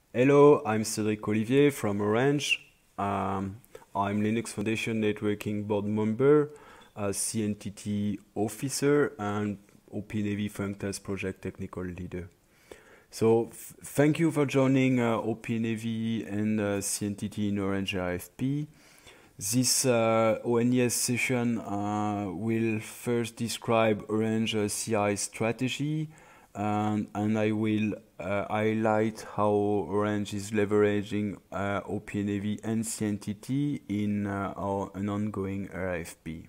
Hello, I'm Cédric Olivier from Orange. I'm Linux Foundation Networking Board member, CNTT officer, and OPNAV Functest project technical leader. So thank you for joining OPNAV and CNTT in Orange RFP. This ONES session will first describe Orange CI strategy, and I will highlight how Orange is leveraging OPNAV and CNTT in an ongoing RFP.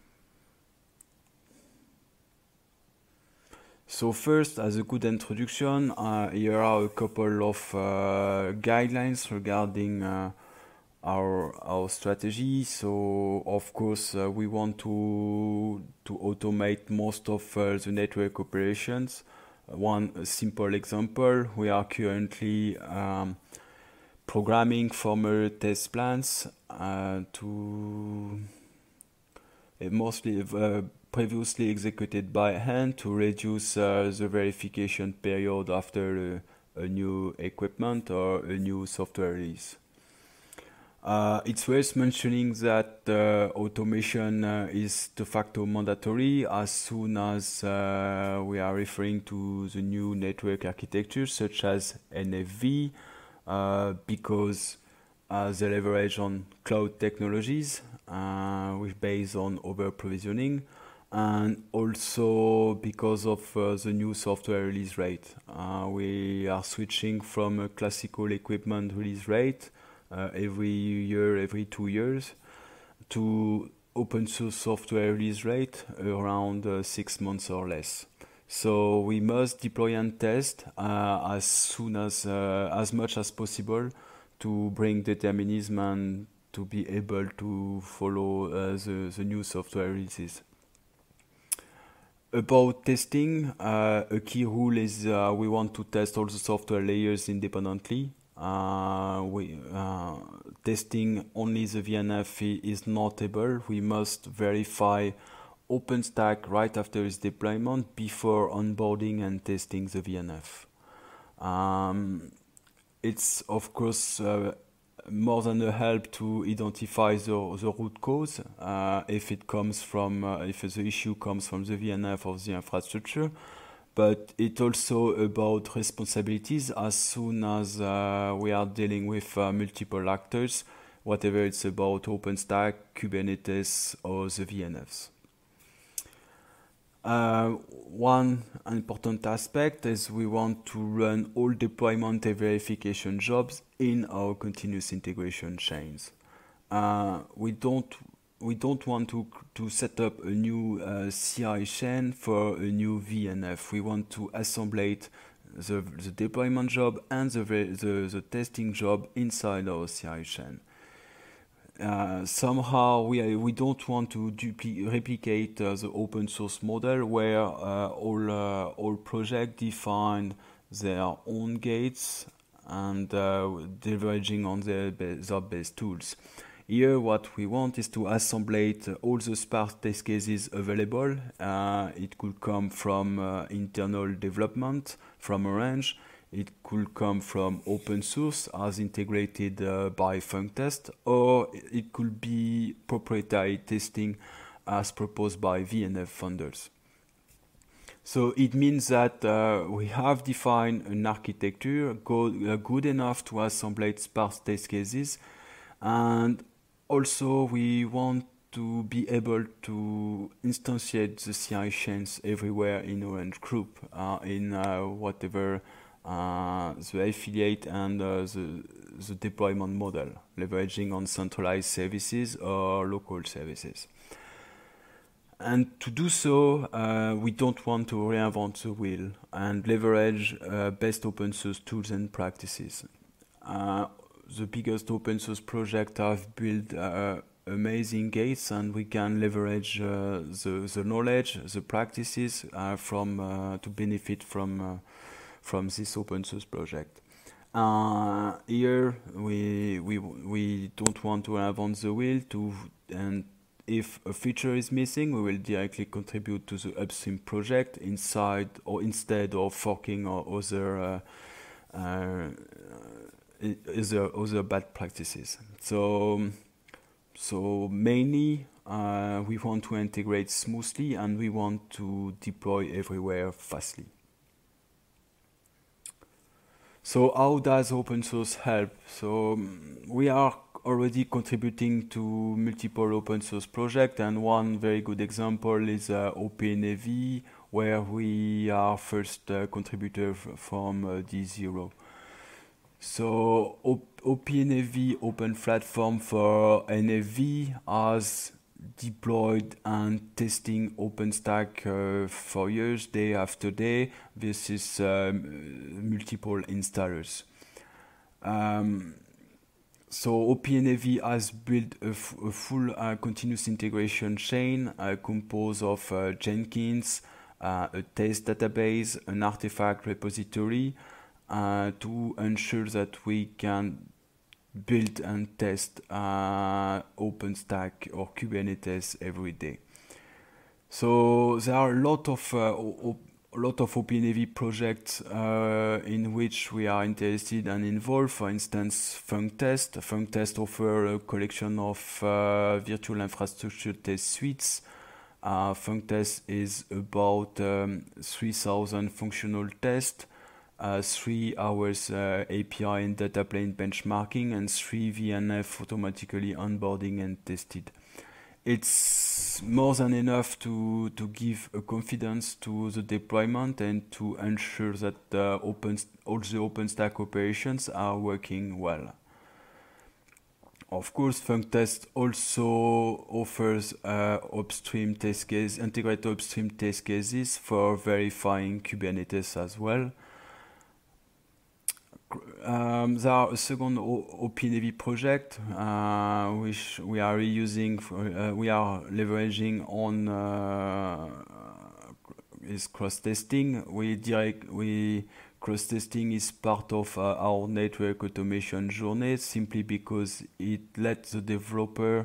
So first, as a good introduction, here are a couple of guidelines regarding our strategy. So of course we want to automate most of the network operations. One simple example: we are currently programming formal test plans to mostly previously executed by hand to reduce the verification period after a new equipment or a new software release. It's worth mentioning that automation is de facto mandatory as soon as we are referring to the new network architecture such as NFV, because they leverage on cloud technologies which based on over-provisioning, and also because of the new software release rate. We are switching from a classical equipment release rate every year, every 2 years, to open source software release rate around 6 months or less. So we must deploy and test as soon as much as possible to bring determinism and to be able to follow the new software releases. About testing, a key rule is we want to test all the software layers independently. Testing only the VNF is not able. We must verify OpenStack right after its deployment before onboarding and testing the VNF. It's of course more than a help to identify the root cause if it comes from if the issue comes from the VNF or the infrastructure. But it's also about responsibilities as soon as we are dealing with multiple actors, whatever it's about OpenStack, Kubernetes, or the VNFs. One important aspect is we want to run all deployment and verification jobs in our continuous integration chains. We don't want to set up a new CI chain for a new VNF. We want to assemblate the deployment job and the testing job inside our CI chain. Somehow we don't want to replicate the open source model where all projects define their own gates and leveraging on their base tools. Here what we want is to assemblate all the sparse test cases available. It could come from internal development from Orange. It could come from open source as integrated by Functest, or it could be proprietary testing as proposed by VNF funders. So it means that we have defined an architecture good enough to assemble sparse test cases, and also we want to be able to instantiate the CI chains everywhere in Orange Group, in whatever the affiliate and the deployment model, leveraging on centralized services or local services. And to do so, we don't want to reinvent the wheel and leverage best open source tools and practices. The biggest open source projects have built amazing gates, and we can leverage the knowledge, the practices to benefit from this open source project. Here we don't want to reinvent the wheel, and if a feature is missing, we will directly contribute to the upstream project inside or instead of forking or other other bad practices. So mainly we want to integrate smoothly and we want to deploy everywhere fastly. So how does open source help? So we are already contributing to multiple open source projects, and one very good example is OpenAV, where we are first contributor from D0. So OpenAV, Open Platform for NAV, has deployed and testing OpenStack for years, day after day. This is multiple installers. So OpenAV has built a full continuous integration chain composed of Jenkins, a test database, an artifact repository, to ensure that we can build and test OpenStack or Kubernetes every day. So there are a lot of OpenAV projects in which we are interested and involved. For instance, FunkTest. FunkTest offers a collection of virtual infrastructure test suites. FunkTest is about 3,000 functional tests, 3 hours API and data plane benchmarking, and 3 VNF automatically onboarding and tested. It's more than enough to give a confidence to the deployment and to ensure that all the OpenStack operations are working well. Of course, FunkTest also offers upstream test case, integrated upstream test cases for verifying Kubernetes as well. There are a second OpenAV project which we are reusing. We are leveraging on is cross-testing. Cross-testing is part of our network automation journey, simply because it lets the developer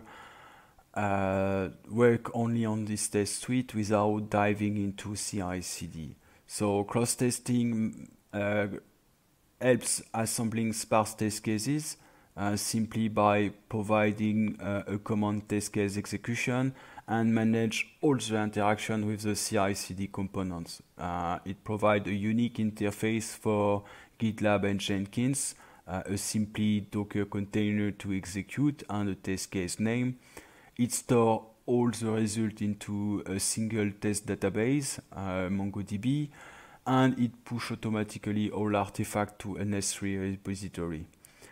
work only on this test suite without diving into CI/CD. So cross-testing helps assembling sparse test cases simply by providing a common test case execution and manage all the interaction with the CI/CD components. It provides a unique interface for GitLab and Jenkins, a simply Docker container to execute and a test case name. It stores all the results into a single test database, MongoDB, and it pushes automatically all artifacts to an S3 repository.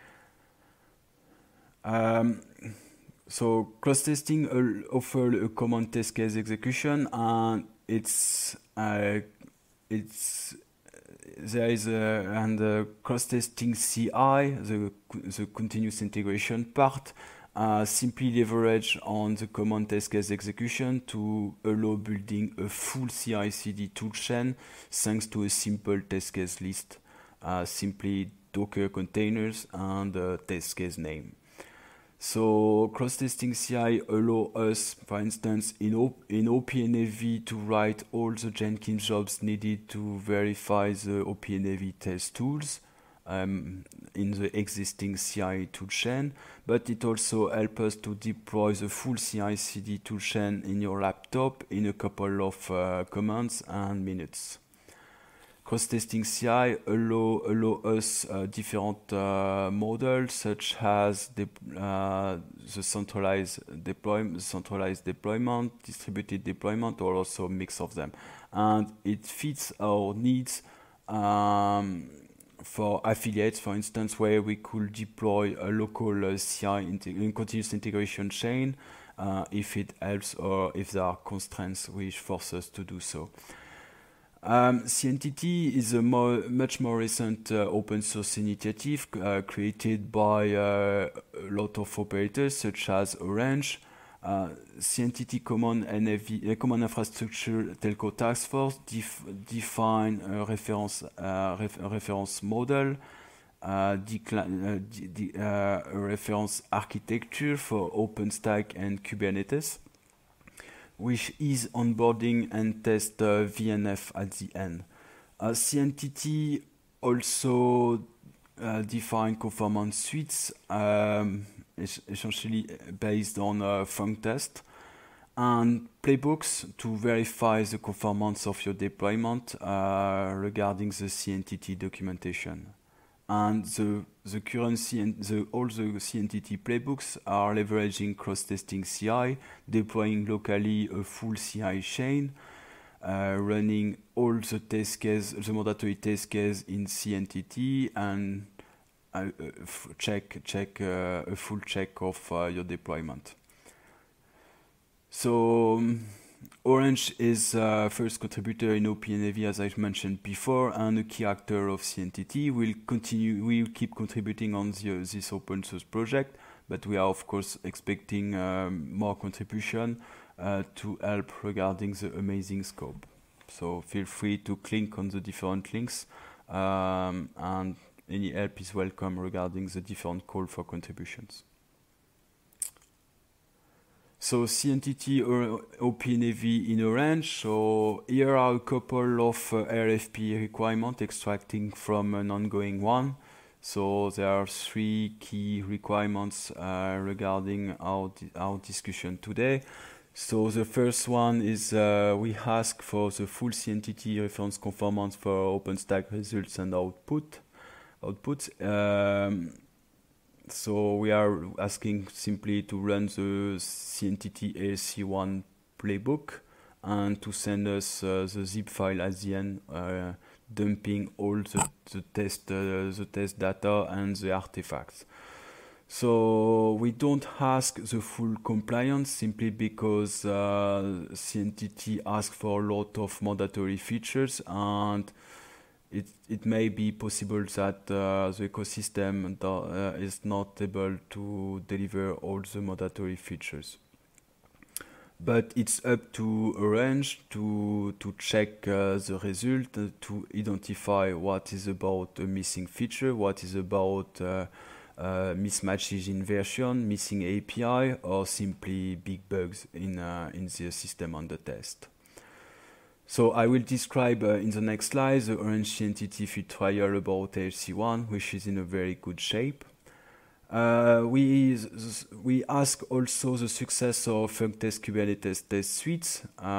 So cross-testing offers a common test case execution, and cross-testing CI, the continuous integration part, simply leverage on the common test case execution to allow building a full CI/CD toolchain thanks to a simple test case list, simply Docker containers and a test case name. So cross-testing CI allows us, for instance, in OpenAV to write all the Jenkins jobs needed to verify the OpenAV test tools in the existing CI toolchain, but it also helps us to deploy the full CI/CD toolchain in your laptop in a couple of commands and minutes. Cross-testing CI allow us different models, such as the centralized deployment, distributed deployment, or also a mix of them. And it fits our needs for affiliates, for instance, where we could deploy a local CI continuous integration chain if it helps or if there are constraints which force us to do so. CNTT is a much more recent open source initiative created by a lot of operators such as Orange. CNTT Common Infrastructure Telco Task Force define a reference model, a reference architecture for OpenStack and Kubernetes, which is onboarding and test VNF at the end. CNTT also define conformance suites, essentially based on func test, and playbooks to verify the conformance of your deployment regarding the CNTT documentation. And the current all the CNTT playbooks are leveraging cross-testing CI, deploying locally a full CI chain, running all the test case, the mandatory test case in CNTT, and a full check of your deployment. So Orange is first contributor in OPNAV, as I mentioned before, and a key actor of CNTT. We'll keep contributing on this open source project, but we are of course expecting more contribution to help regarding the amazing scope. So feel free to click on the different links, and any help is welcome regarding the different call for contributions. So CNTT or OPNAV in Orange. So here are a couple of RFP requirements extracting from an ongoing one. So there are 3 key requirements regarding our discussion today. So the first one is we ask for the full CNTT reference conformance for OpenStack results and outputs. So we are asking simply to run the CNTT ALC1 playbook and to send us the zip file at the end, dumping all the test data and the artifacts. So we don't ask the full compliance simply because CNTT asks for a lot of mandatory features, and it may be possible that the ecosystem is not able to deliver all the mandatory features. But it's up to Orange to check the result, to identify what is about a missing feature, what is about mismatches in version, missing API, or simply big bugs in the system under test. So I will describe in the next slide the Orange CNTT field trial about ALC1, which is in a very good shape. We ask also the success of FuncTest Kubernetes test suites.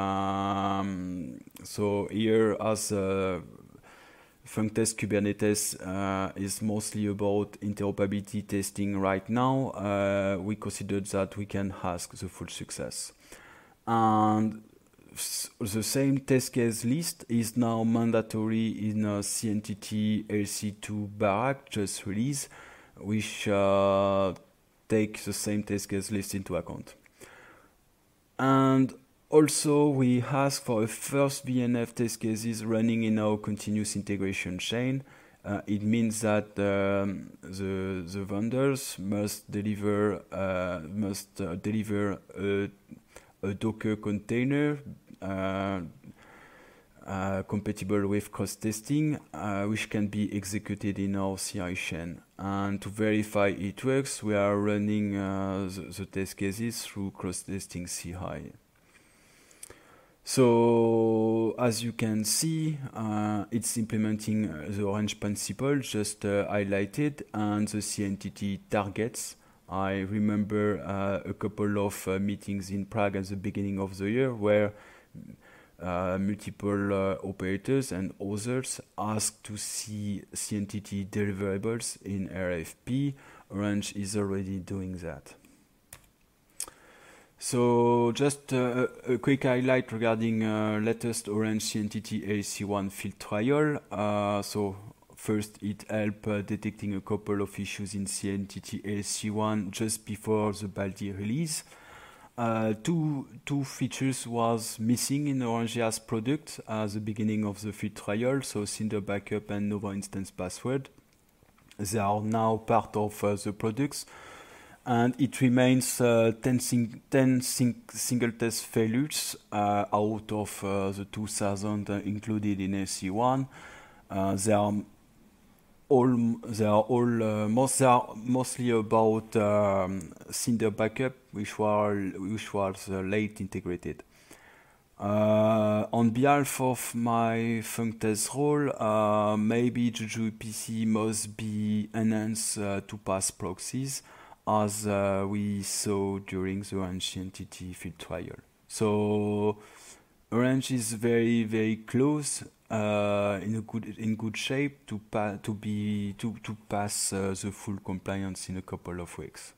So here, as FuncTest Kubernetes is mostly about interoperability testing right now, we consider that we can ask the full success. And the same test case list is now mandatory in CNTT ALC2 Barak just released, which take the same test case list into account. And also we ask for a first VNF test cases running in our continuous integration chain. It means that the vendors must deliver a Docker container compatible with cross-testing, which can be executed in our CI chain. And to verify it works, we are running the test cases through cross-testing CI. So as you can see, it's implementing the Orange principle just highlighted, and the CNTT targets. I remember a couple of meetings in Prague at the beginning of the year where multiple operators and others asked to see CNTT deliverables in RFP. Orange is already doing that. So just a quick highlight regarding latest Orange CNTT ALC1 field trial. So first, it helped detecting a couple of issues in CNTT ALC1 just before the Baldi release. Two features was missing in Orangea's product at the beginning of the field trial, so Cinder Backup and Nova Instance Password. They are now part of the products, and it remains 10 single test failures out of the 2,000 included in ALC1. They are mostly about Cinder Backup, which was late integrated. On behalf of my FunkTest role, maybe JujuPC must be enhanced to pass proxies, as we saw during the Orange entity field trial. So Orange is very very close, in good shape to pass the full compliance in a couple of weeks.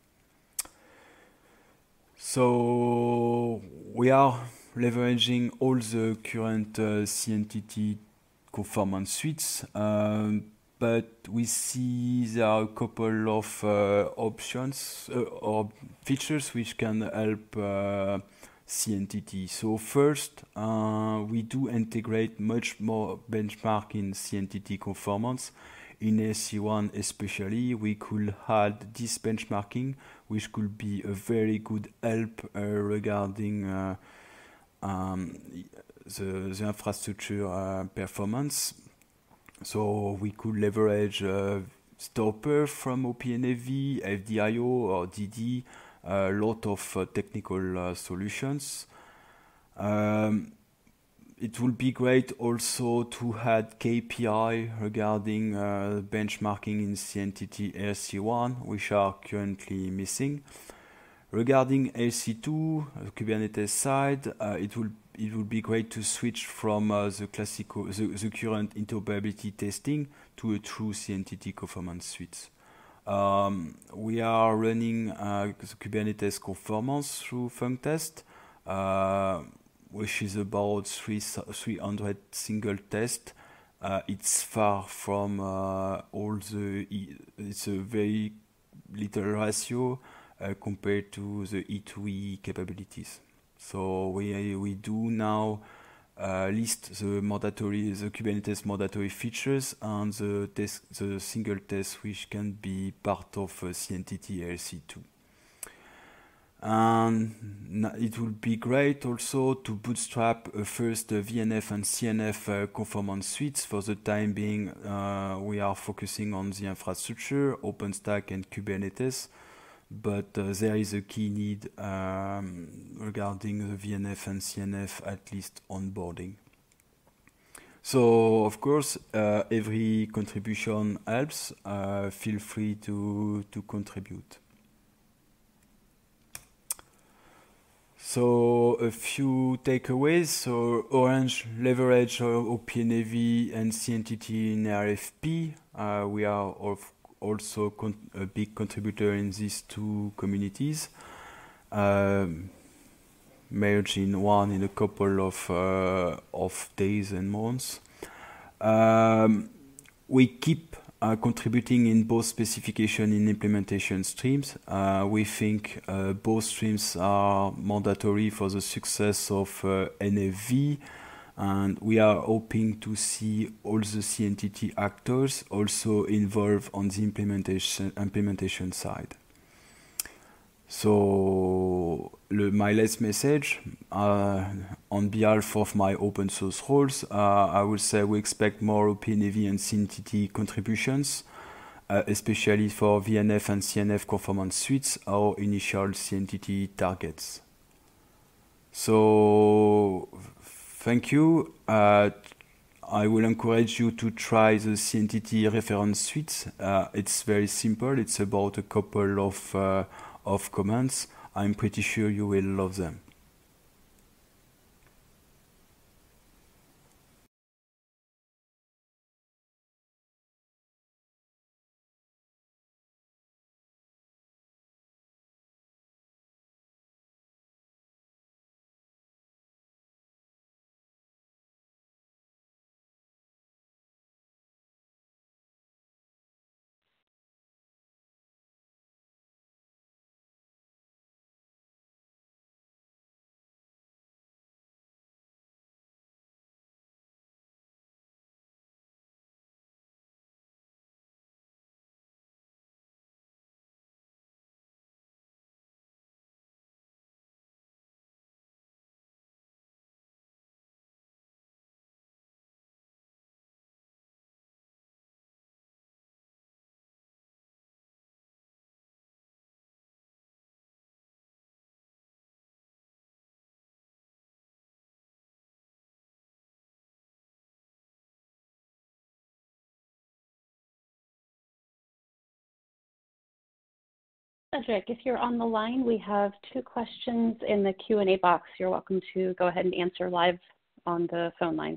So we are leveraging all the current CNTT conformance suites, but we see there are a couple of options or features which can help CNTT. So first, we do integrate much more benchmark in CNTT conformance. In SC1 especially, we could add this benchmarking, which could be a very good help regarding the infrastructure performance. So we could leverage Stopper from OPNFV, FDIO or DD, a lot of technical solutions. It would be great also to add KPI regarding benchmarking in CNTT RC1, which are currently missing. Regarding LC2, the Kubernetes side, it would be great to switch from the current interoperability testing to a true CNTT conformance suite. We are running the Kubernetes conformance through FunkTest, which is about 300 single tests. It's far from it's a very little ratio compared to the E2E capabilities. So we do now list the Kubernetes mandatory features and the single test which can be part of CNTT LC2. And it would be great also to bootstrap first VNF and CNF conformance suites. For the time being, we are focusing on the infrastructure, OpenStack and Kubernetes, but there is a key need regarding the VNF and CNF, at least onboarding. So, of course, every contribution helps. Feel free to contribute. So a few takeaways. So Orange leverage OPNAV and CNTT in RFP. We are also a big contributor in these two communities. Merge in one in a couple of days and months. We keep contributing in both specification and implementation streams. We think both streams are mandatory for the success of NFV, and we are hoping to see all the CNTT actors also involved on the implementation side. So my last message, on behalf of my open source roles, I would say we expect more OPNAV and CNTT contributions, especially for VNF and CNF conformance suites or initial CNTT targets. So thank you. I will encourage you to try the CNTT reference suites. It's very simple. It's about a couple of commands. I'm pretty sure you will love them. Cedric, if you're on the line, we have two questions in the Q&A box. You're welcome to go ahead and answer live on the phone line.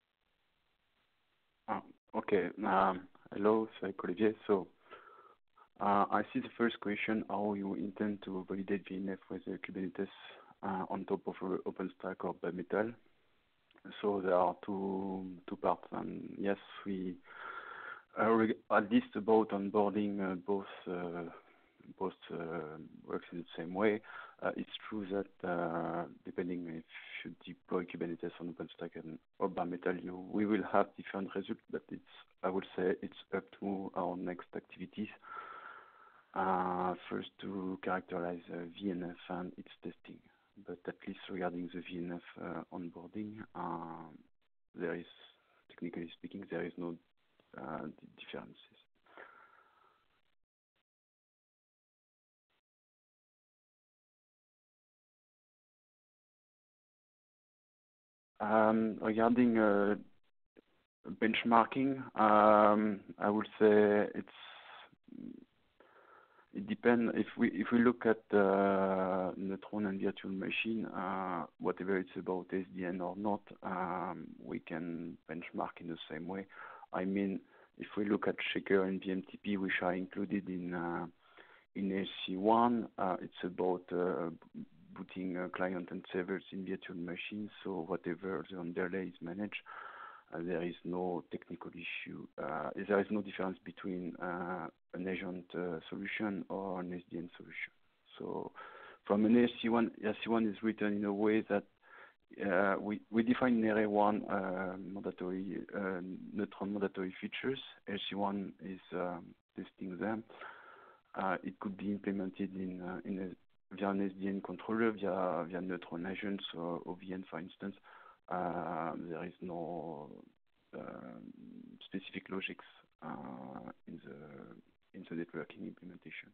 Okay. Hello, Olivier. So I see the first question, how you intend to validate VNF with Kubernetes on top of OpenStack or bare metal. So there are two parts. And yes, we at least about onboarding both works in the same way. It's true that depending if you deploy Kubernetes on OpenStack or bare metal, we will have different results, but I would say it's up to our next activities. First to characterize VNF and its testing, but at least regarding the VNF onboarding, there is, technically speaking, there is no differences. Regarding benchmarking, I would say it depends. If we look at Neutron and virtual machine, whatever it's about SDN or not, we can benchmark in the same way. I mean, if we look at Shaker and VMTP, which are included in SC1, it's about booting client and servers in virtual machines. So whatever the underlay is managed, there is no technical issue. There is no difference between an agent solution or an SDN solution. So from an SC1 is written in a way that we define in Area 1 mandatory Neutron mandatory features. SC1 is testing them. It could be implemented via an SDN controller, via Neutron agents or OVN, for instance. There is no specific logics in the networking implementation.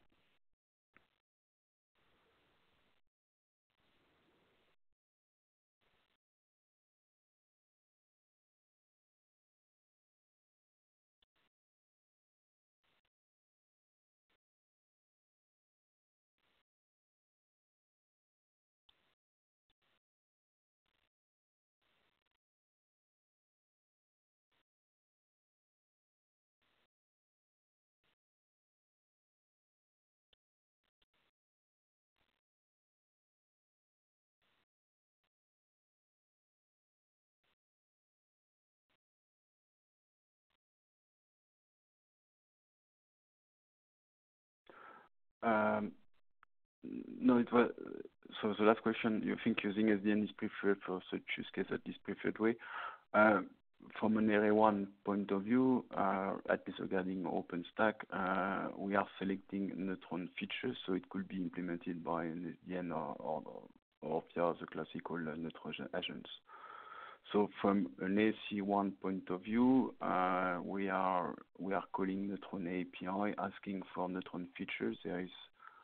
No, it was so the last question. You think using SDN is preferred for such use case at this preferred way? From an Area 1 point of view, at least regarding OpenStack, we are selecting Neutron features, so it could be implemented by an SDN or via the classical Neutron agents. So from an AC1 point of view, we are calling Neutron API, asking for Neutron features. There is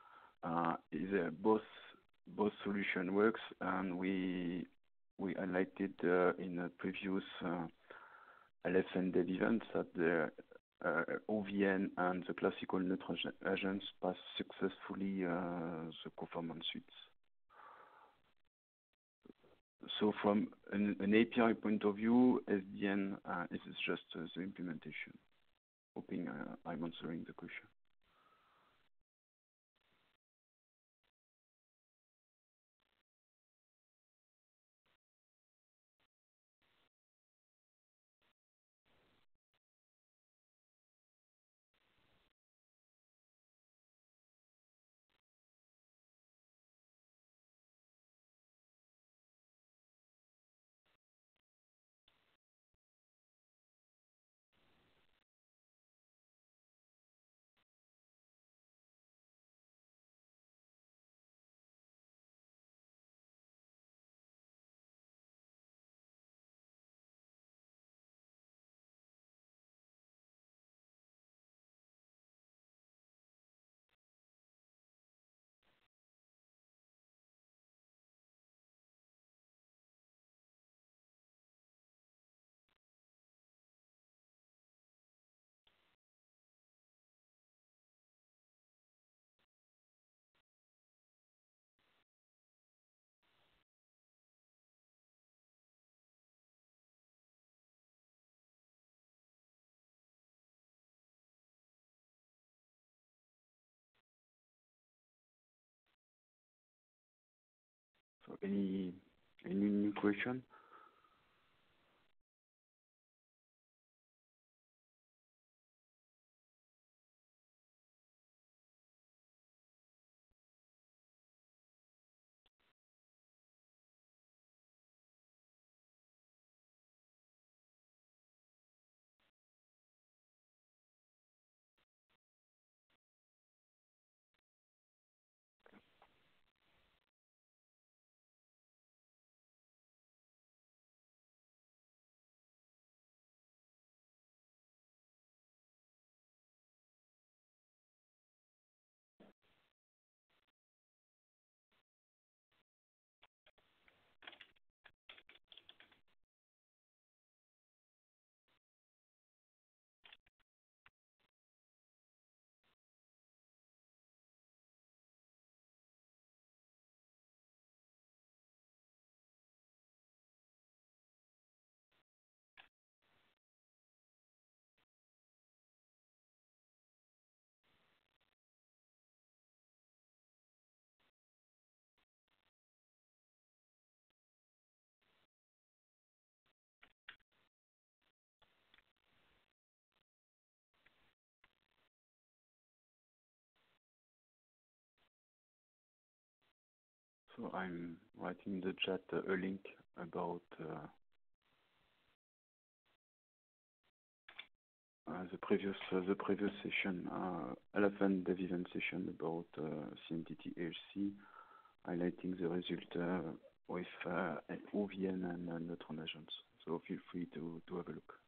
both solution works, and we highlighted in a previous LFN dev event that the OVN and the classical Neutron agents pass successfully the performance suites. So from an API point of view, SDN is just the implementation. Hoping I'm answering the question. any new question? So I'm writing in the chat a link about the previous session, Elephant Dev event session about CMDT HC, highlighting the result with OVN and neutron agents. So feel free to have a look.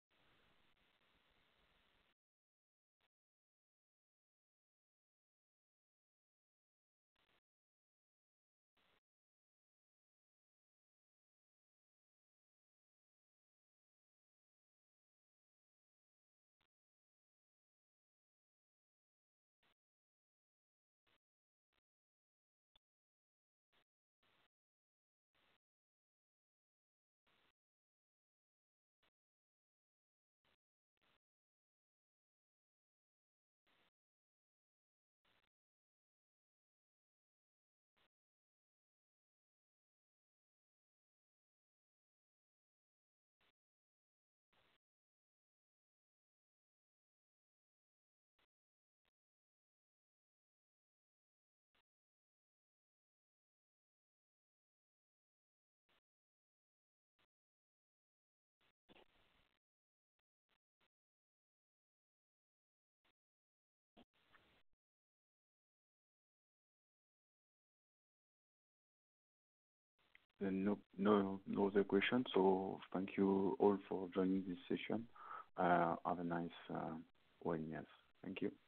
Then no other questions. So thank you all for joining this session. Have a nice one. Yes. Thank you.